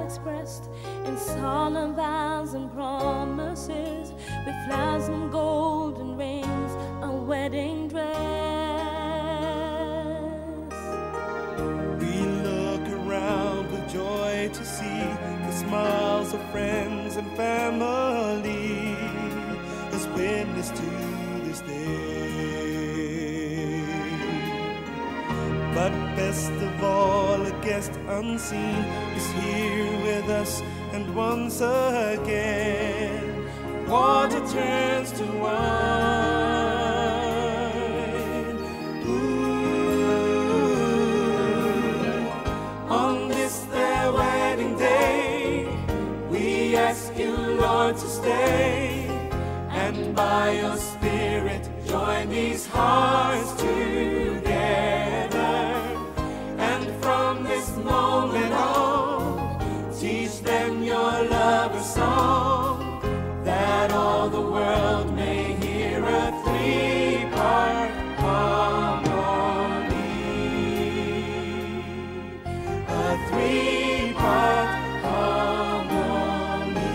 expressed in solemn vows and promises, with flowers and golden rings, a wedding dress. We look around with joy to see the smiles of friends and family as witness to this day. But best of all, a guest unseen is here with us, and once again water turns to wine. Ooh. On this their wedding day, we ask you, Lord, to stay, and by your Spirit join these hearts together. And from this moment on, teach them your lover's song, that all the world may hear a three-part harmony. A three-part harmony.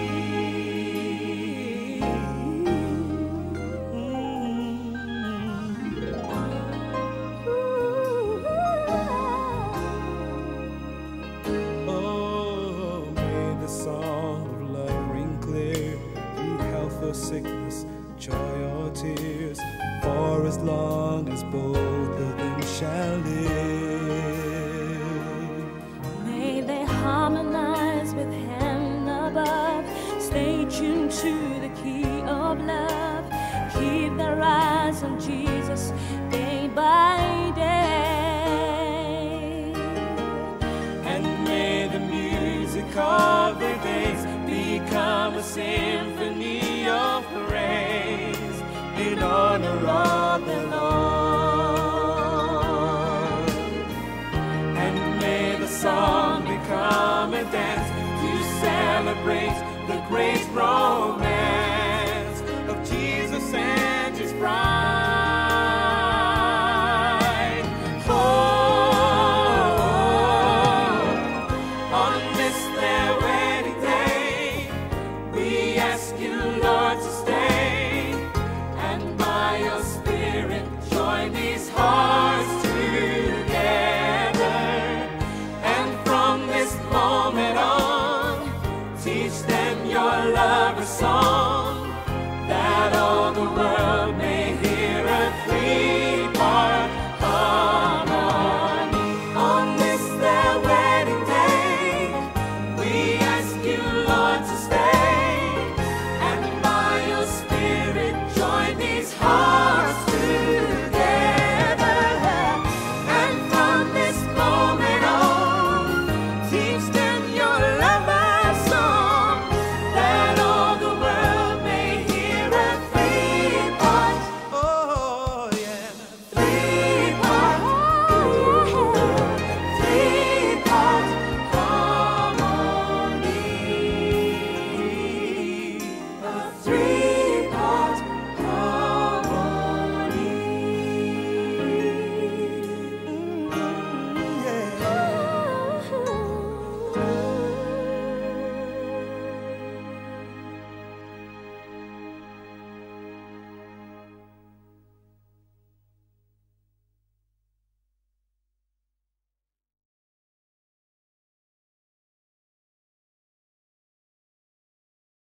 Oh, may the song of love ring clear through health or sickness, joy or tears, for as long as both of them shall live. May they harmonize with heaven above, stay tuned to the key of love, keep their eyes on Jesus day by day. And may the music of their days become a symphony of praise in honor of the Lord. And may the song become a dance to celebrate the great romance